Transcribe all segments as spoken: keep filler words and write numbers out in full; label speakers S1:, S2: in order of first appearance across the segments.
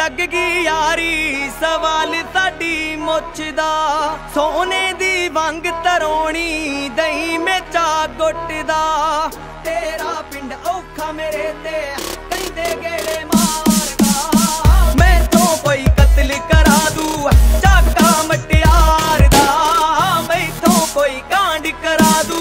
S1: लग गई यारी सवाल साडी मुछ दा सोने दी वंग तरोणी दही में चा गुटदा तेरा पिंड औखा मेरे ते कहंदे गेड़े मारदा मैं तो कोई कत्ल करा दू चाका मटियार दा मैं तो कोई कांड करा दू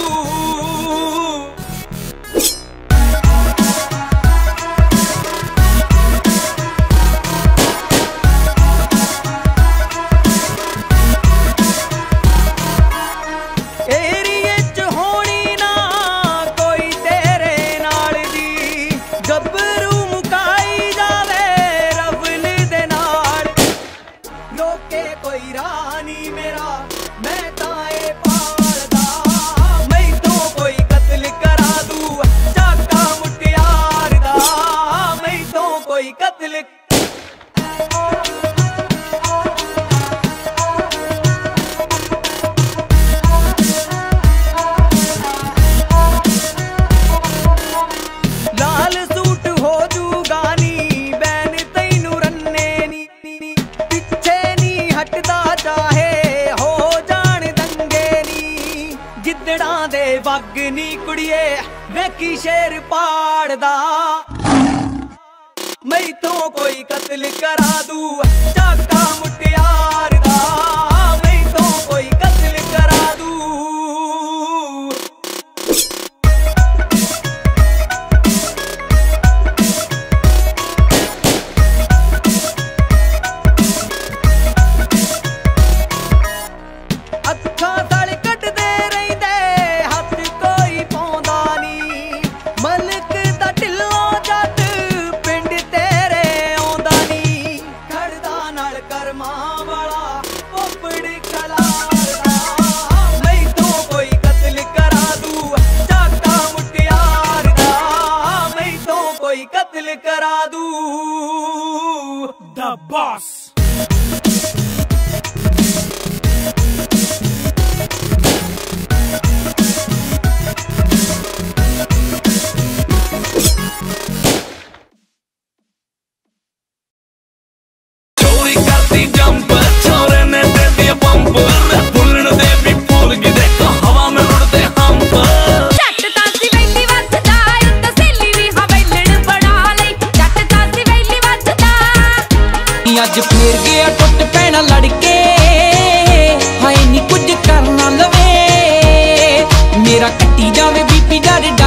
S1: वग नी कुड़िए वेखी शेर पाड़दा मैं तो कोई कत्ल करा दू चाका मुटियार दा मैं तो कोई कत्ल करा दू अखा तल कटदे रहिंदे हथ कोई पौंदा नी मलक दा ढिल्लो जट पिंड तेरे आउंदा नी खड़दा नाल करमां वाला पोपड़ खलारदा मैं तो कोई कत्ल करा दू चाका मुटियार दा मैं तो कोई कत्ल करा दू द बॉस
S2: अज फिर गया टुट पैना लड़के हाय नी कुछ करना लवे मेरा कट्टी जावे बीपी डर